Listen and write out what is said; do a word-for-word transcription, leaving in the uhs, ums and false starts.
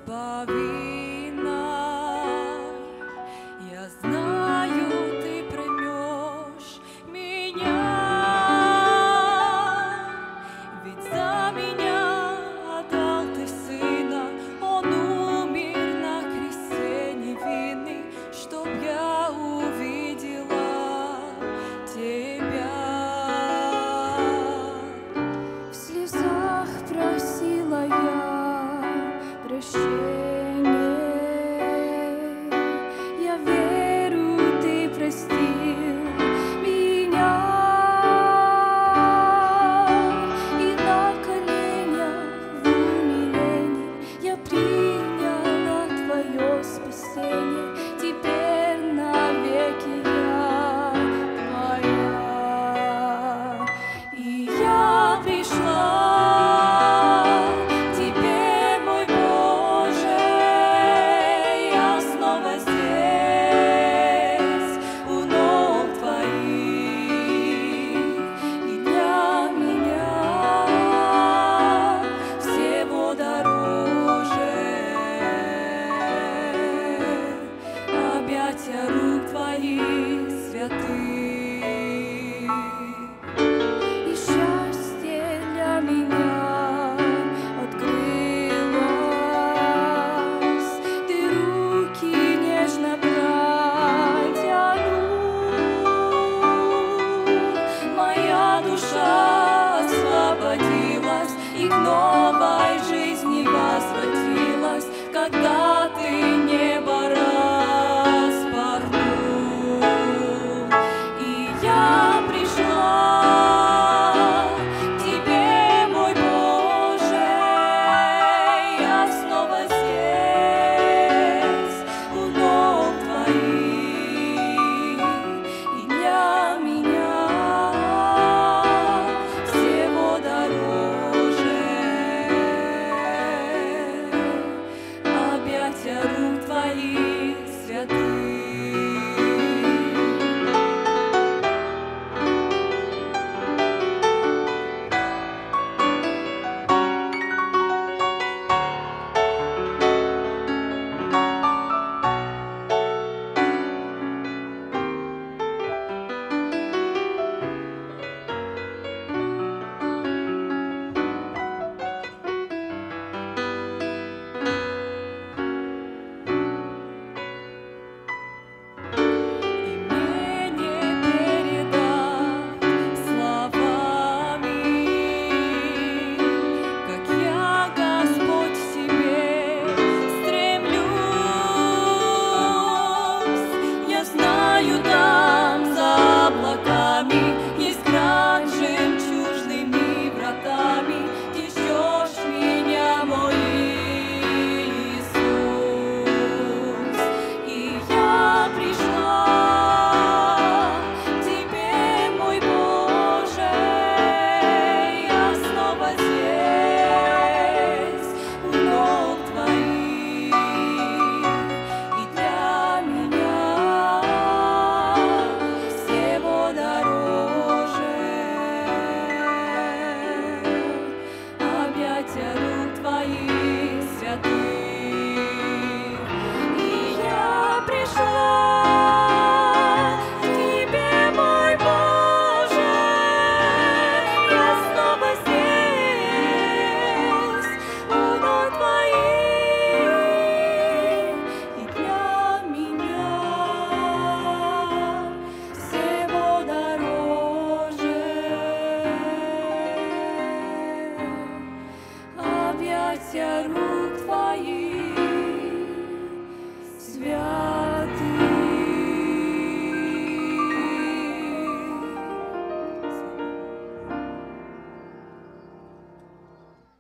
повинной. Я знаю, ты примешь меня, ведь за меня отдал ты сына. Он умер на кресте невинный, чтоб я увидела тебя. В слезах просила я прощения. Я верю, ты простил меня. И на коленях в умилении я приняла твое спасение. Теперь навеки я твоя. И я пришла к тебе, мой Боже, я снова здесь, у ног твоих. И для меня всего дороже объятия рук твоих святых. И счастье для меня открылось. Ты руки нежно протянул. Моя душа освободилась и к новой жизни возвратилась, когда ты небо распахнул. И я пришла к тебе, мой Боже, я снова здесь, у ног твоих. И для меня всего дороже объятия рук твоих святых. Объятия рук твоих святых. И я пришла к тебе, мой Боже, я снова здесь, у ног твоих. И для меня всего дороже объятия рук твоих.